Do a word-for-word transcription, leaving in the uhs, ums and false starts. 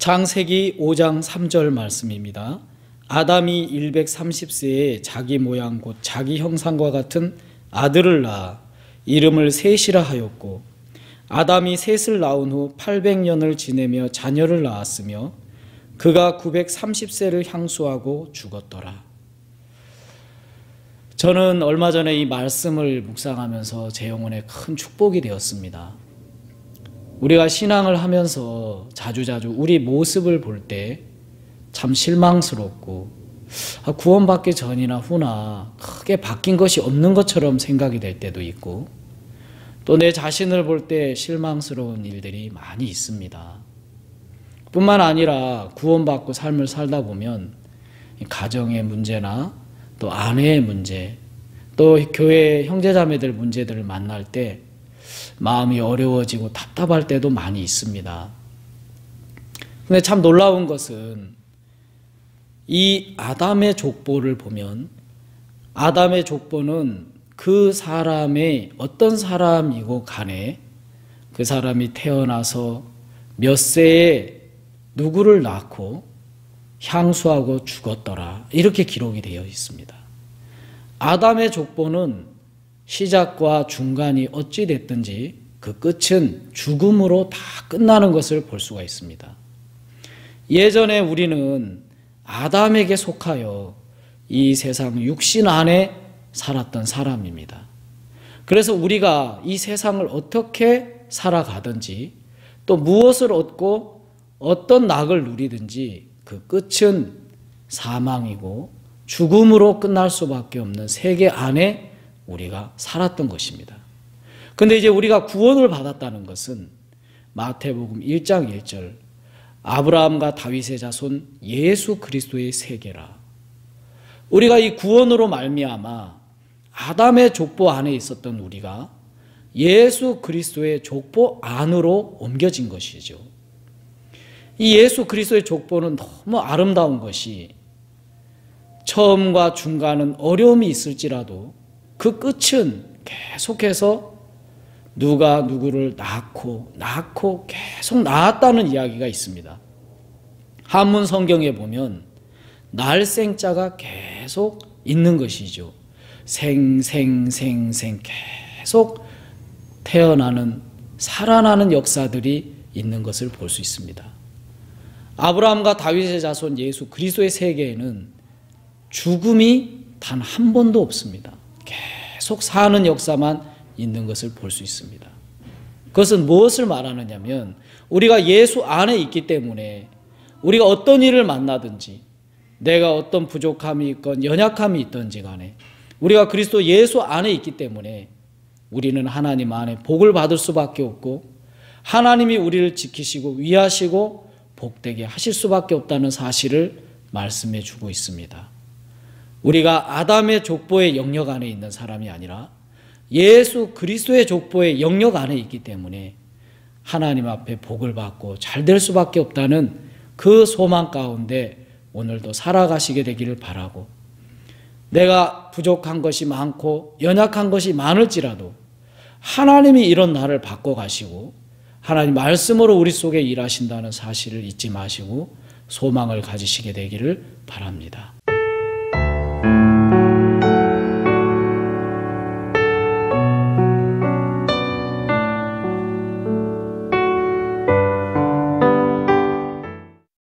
창세기 오 장 삼 절 말씀입니다. 아담이 백삼십 세에 자기 모양 곧 자기 형상과 같은 아들을 낳아 이름을 셋이라 하였고, 아담이 셋을 낳은 후 팔백 년을 지내며 자녀를 낳았으며 그가 구백삼십 세를 향수하고 죽었더라. 저는 얼마 전에 이 말씀을 묵상하면서 제 영혼에 큰 축복이 되었습니다. 우리가 신앙을 하면서 자주자주 우리 모습을 볼 때 참 실망스럽고 구원받기 전이나 후나 크게 바뀐 것이 없는 것처럼 생각이 될 때도 있고, 또 내 자신을 볼 때 실망스러운 일들이 많이 있습니다. 뿐만 아니라 구원받고 삶을 살다 보면 가정의 문제나 또 아내의 문제, 또 교회 형제자매들 문제들을 만날 때 마음이 어려워지고 답답할 때도 많이 있습니다. 근데 참 놀라운 것은 이 아담의 족보를 보면 아담의 족보는 그 사람의 어떤 사람이고 간에 그 사람이 태어나서 몇 세에 누구를 낳고 향수하고 죽었더라, 이렇게 기록이 되어 있습니다. 아담의 족보는 시작과 중간이 어찌 됐든지 그 끝은 죽음으로 다 끝나는 것을 볼 수가 있습니다. 예전에 우리는 아담에게 속하여 이 세상 육신 안에 살았던 사람입니다. 그래서 우리가 이 세상을 어떻게 살아가든지 또 무엇을 얻고 어떤 낙을 누리든지 그 끝은 사망이고 죽음으로 끝날 수밖에 없는 세계 안에 우리가 살았던 것입니다. 그런데 이제 우리가 구원을 받았다는 것은 마태복음 일 장 일 절 아브라함과 다윗의 자손 예수 그리스도의 세계라. 우리가 이 구원으로 말미암아 아담의 족보 안에 있었던 우리가 예수 그리스도의 족보 안으로 옮겨진 것이죠. 이 예수 그리스도의 족보는 너무 아름다운 것이 처음과 중간은 어려움이 있을지라도 그 끝은 계속해서 누가 누구를 낳고 낳고 계속 낳았다는 이야기가 있습니다. 한문 성경에 보면 날생자가 계속 있는 것이죠. 생생생생 계속 태어나는 살아나는 역사들이 있는 것을 볼 수 있습니다. 아브라함과 다윗의 자손 예수 그리스도의 세계에는 죽음이 단 한 번도 없습니다. 계속 사는 역사만 있는 것을 볼 수 있습니다. 그것은 무엇을 말하느냐면 우리가 예수 안에 있기 때문에 우리가 어떤 일을 만나든지 내가 어떤 부족함이 있건 연약함이 있든지 간에 우리가 그리스도 예수 안에 있기 때문에 우리는 하나님 안에 복을 받을 수밖에 없고 하나님이 우리를 지키시고 위하시고 복되게 하실 수밖에 없다는 사실을 말씀해 주고 있습니다. 우리가 아담의 족보의 영역 안에 있는 사람이 아니라 예수 그리스도의 족보의 영역 안에 있기 때문에 하나님 앞에 복을 받고 잘 될 수밖에 없다는 그 소망 가운데 오늘도 살아가시게 되기를 바라고, 내가 부족한 것이 많고 연약한 것이 많을지라도 하나님이 이런 나를 바꿔가시고 하나님 말씀으로 우리 속에 일하신다는 사실을 잊지 마시고 소망을 가지시게 되기를 바랍니다.